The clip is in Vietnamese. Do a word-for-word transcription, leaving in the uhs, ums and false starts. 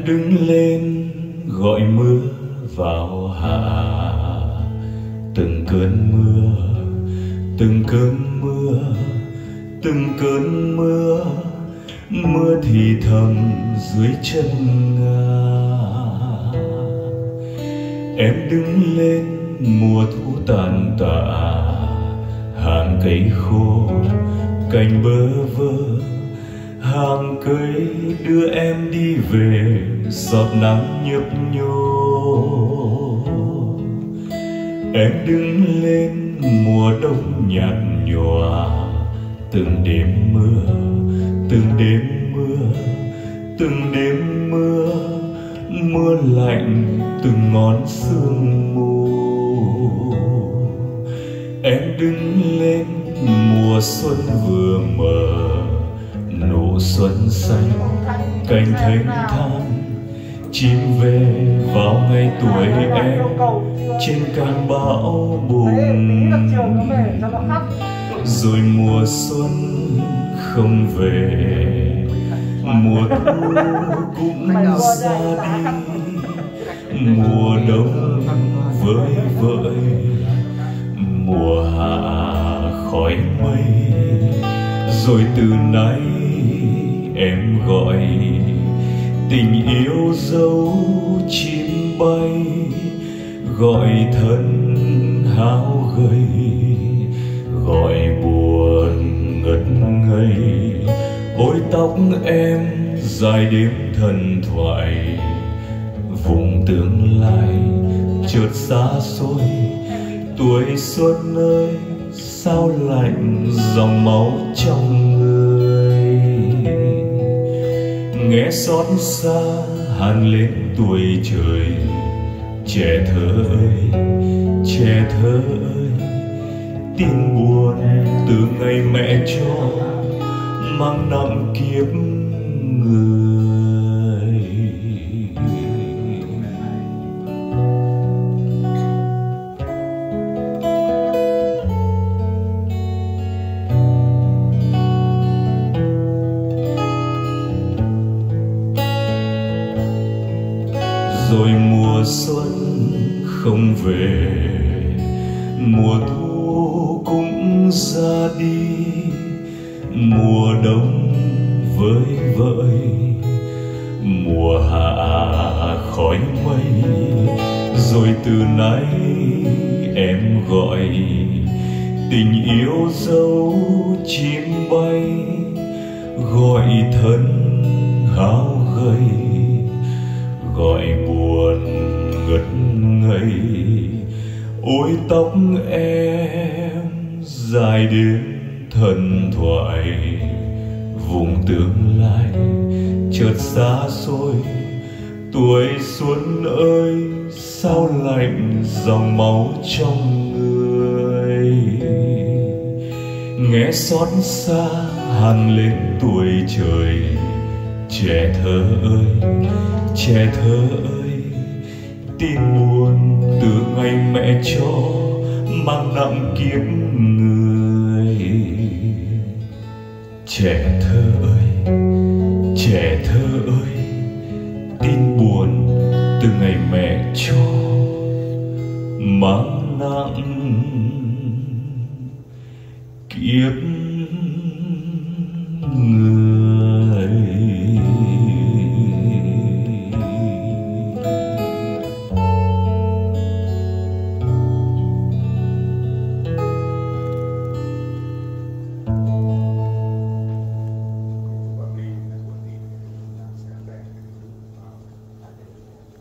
đứng lên gọi mưa vào hạ, từng cơn mưa, từng cơn mưa, từng cơn mưa, mưa thì thầm dưới chân ngà. Em đứng lên mùa thu tàn tạ, hàng cây khô cành bơ vơ, hàng cây đưa em đi về giọt nắng nhấp nhô. Em đứng lên mùa đông nhạt nhòa, từng đêm mưa, từng đêm mưa, từng đêm mưa, mưa lạnh từng ngón sương mù. Em đứng lên mùa xuân vừa mờ, nụ xuân xanh cành thênh thang, chim về vào ngày tuổi em trên cành bão bùng. Rồi mùa xuân không về, mùa thu cũng ra đi, mùa đông vơi vợi, mùa hạ khói mây. Rồi từ nay em gọi tình yêu dấu chim bay, gọi thân hao gầy, gọi buồn ngất ngây. Ôi tóc em dài đêm thần thoại, vùng tương lai chợt xa xôi. Tuổi xuân ơi sao lạnh dòng máu trong người, nghe xót xa hằn lên tuổi trời. Trẻ thơ ơi, trẻ thơ ơi, tin buồn từ ngày mẹ cho mang nặng kiếp người. Rồi mùa xuân không về, mùa thu cũng ra đi, mùa đông vơi vợi, mùa hạ khói mây. Rồi từ nay em gọi tình yêu dấu chim bay, gọi thân hao gầy, gọi buồn ngất ngây. Ôi tóc em dài đến thần thoại, vùng tương lai chợt xa xôi. Tuổi xuân ơi sao lạnh dòng máu trong người, nghe xót xa hằn lên tuổi trời. Trẻ thơ ơi, trẻ thơ ơi, tin buồn từ ngày mẹ cho mang nặng kiếp người. Trẻ thơ ơi, trẻ thơ ơi, tin buồn từ ngày mẹ cho mang nặng kiếp